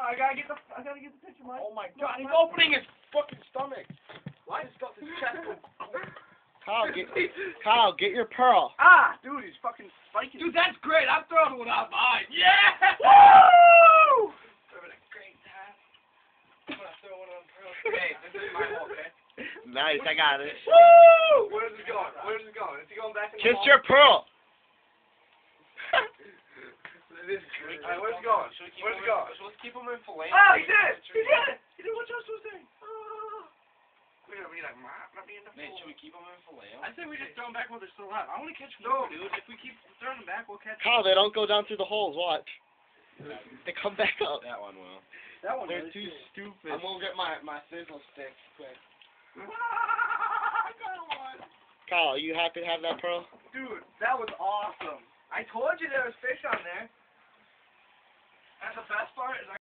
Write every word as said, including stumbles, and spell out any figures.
I gotta get the, I gotta get the picture, Mike. Oh my god, he's opening his fucking stomach. Why? He's got his chest. Kyle, get, Kyle, get your pearl. Ah, dude, he's fucking spiking. Dude, that's great. I'm throwing one out mine. Yeah! Woo! Having a great time. I'm gonna throw one on pearl. Hey, this is my hole, okay? Nice, I got it. Woo! Where's it going? Where's it going? Is he going back in the Kiss hole? your pearl. This is great. Alright, where's it going? Where's it going? Let's keep him in fillet. Ah, Oh, he did it! He did it! He did what you're supposed to say. Oh. We're gonna be like, "Ma, let me in the Man, pool." should we keep him in filet? I say we just throw them back while they're still alive. I want to catch No. more, dude. If we keep throwing them back, we'll catch Kyle, they don't go down through the holes. Watch. They come back up. That one will. that one. They're really too too. stupid. I'm gonna get my, my sizzle stick quick. I got one. Kyle, you happy to have that pearl? Dude, that was awesome. I told you there was fish on there. And the best part is I